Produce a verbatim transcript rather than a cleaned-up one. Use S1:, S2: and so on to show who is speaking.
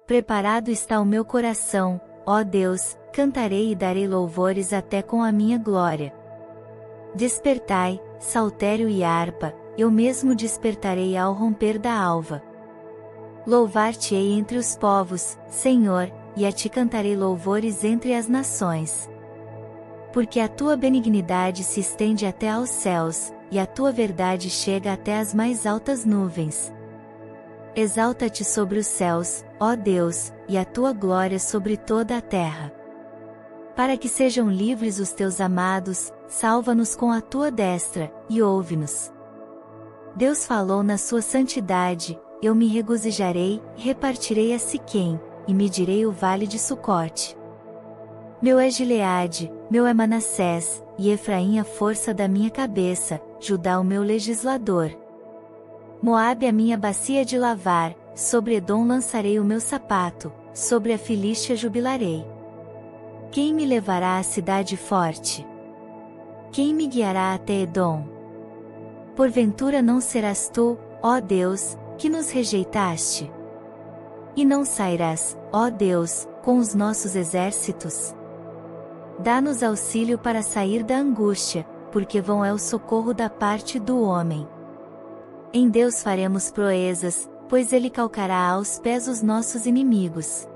S1: Preparado está o meu coração, ó Deus, cantarei e darei louvores até com a minha glória. Despertai, saltério e harpa, eu mesmo despertarei ao romper da alva. Louvar-te-ei entre os povos, Senhor, e a ti cantarei louvores entre as nações. Porque a tua benignidade se estende até aos céus, e a tua verdade chega até as mais altas nuvens. Exalta-te sobre os céus, ó Deus, e a tua glória sobre toda a terra. Para que sejam livres os teus amados, salva-nos com a tua destra, e ouve-nos. Deus falou na sua santidade, eu me regozijarei, repartirei a Siquém, e medirei o vale de Sucote. Meu é Gileade, meu é Manassés, e Efraim a força da minha cabeça, Judá o meu legislador. Moabe a minha bacia de lavar, sobre Edom lançarei o meu sapato, sobre a Filístia jubilarei. Quem me levará à cidade forte? Quem me guiará até Edom? Porventura não serás tu, ó Deus, que nos rejeitaste? E não sairás, ó Deus, com os nossos exércitos? Dá-nos auxílio para sair da angústia, porque vão é o socorro da parte do homem. Em Deus faremos proezas, pois Ele calcará aos pés os nossos inimigos.